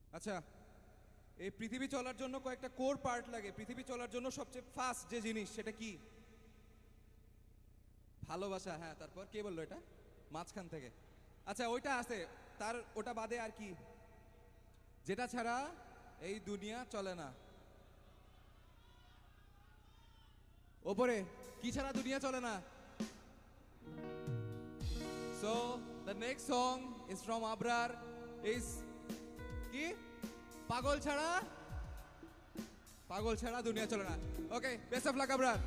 আচ্ছা, এই পৃথিবী চলার জন্য কয়েকটা কোর পার্ট লাগে। পৃথিবী চলার জন্য সবচেয়ে ফার্স্ট যে জিনিস সেটা কি? ভালোবাসা। হ্যাঁ, তারপর কে বললো এটা? মাঝখান থেকে। আচ্ছা, ওইটা আছে, তার ওটা বাদে আর কি যেটা ছাড়া এই দুনিয়া চলে না? ওপরে কি ছাড়া দুনিয়া চলে না? So the next song is from Abrar, is কি? পাগল ছাড়া, পাগল ছাড়া দুনিয়া চলে না। Okay, best of luck Abrar.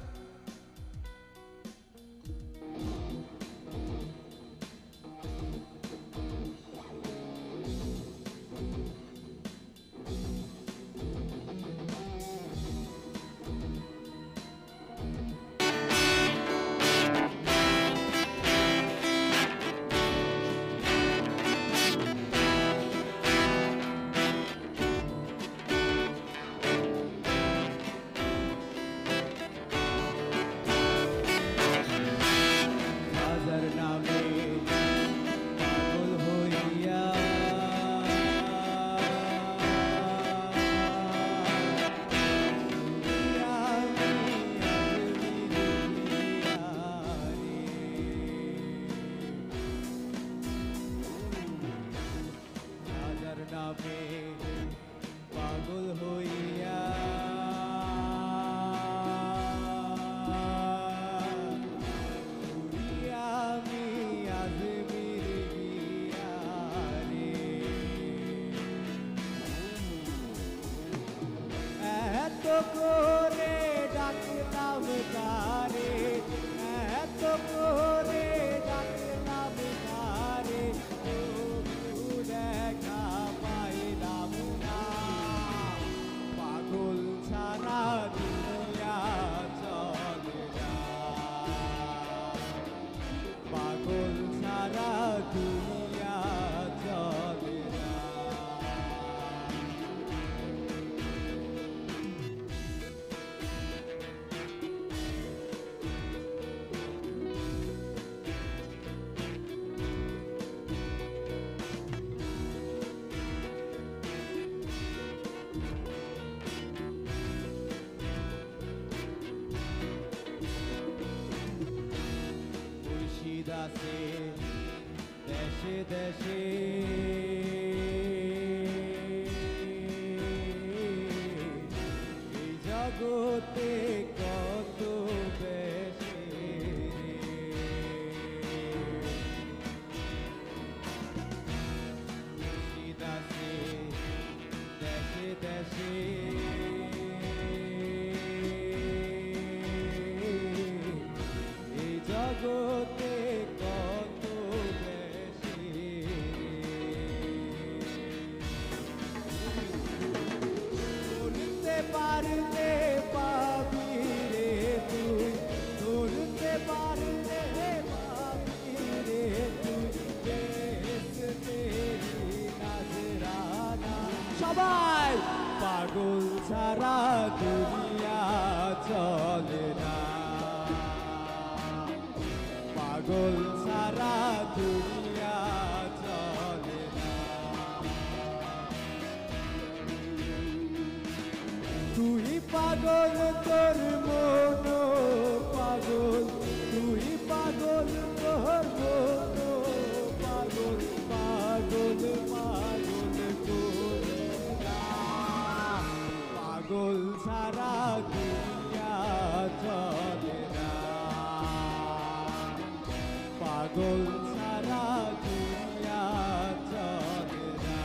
পাগল হইয়া আমি আজমির গিয়া রে, এত করে ডাকলাম তারে, এত করে ডাকলাম তারে, তবু দেখা পাইলাম না। পাগল ছাড়া দুনিয়া চলে না, পাগল ছাড়া দুনিয়া চলে না। মুর্শিদাসে দেশে দেশে এই জগতে কত বেশে মুর্শিদাসে দেশে দেশে এই জগতে কত বেশি ধরতে পারলে পাবি রে তুই, ধরতে পারলে পাবি রে তুই, দেশ তেরি নাজরানা। সবাই পাগল ছাড়া দুনিয়া চলে না, পাগল সারা দুনিয়া চলে না। তুই পাগল তোর মন পাগল, তুই পাগল তোর মন পাগল, পাগল পাগল করে না। পাগল সারা দুনিয়া চলে না, পাগল সারা দুনিয়া চলে না।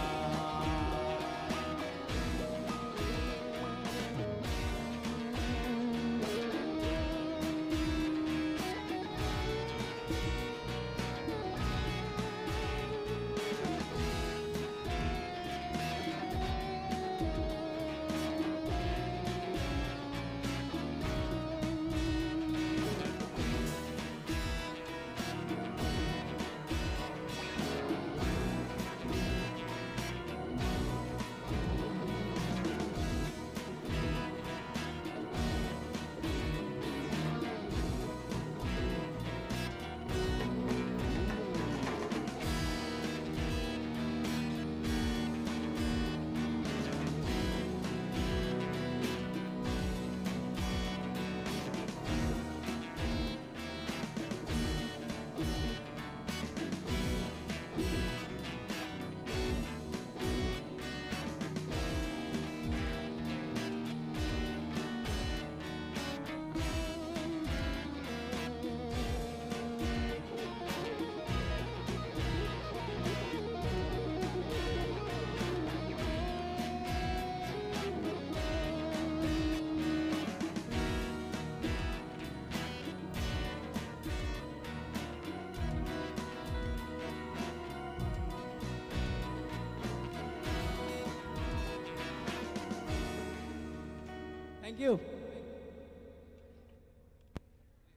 ইউ